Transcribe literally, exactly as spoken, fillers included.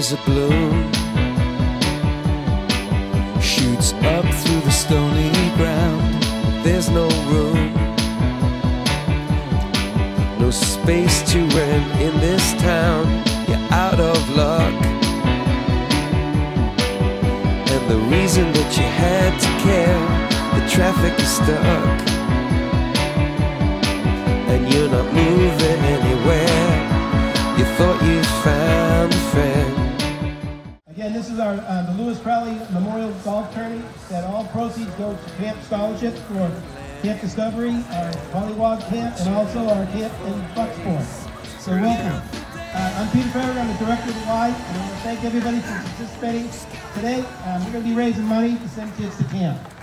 is a bloom, shoots up through the stony ground. There's no room, no space to rent in this town. You're out of luck, and the reason that you had to care, the traffic is stuck, and you're not moving anywhere. You thought you found a friend. Again, this is our uh, the Lewis Crowley Memorial Golf Tourney. That all proceeds go to camp scholarships for Camp Discovery, our Pollywog Camp, and also our camp in Bucksport. So welcome. Uh, I'm Peter Farrer, I'm the director of the Y, and I want to thank everybody for participating today. Um, we're going to be raising money to send kids to camp.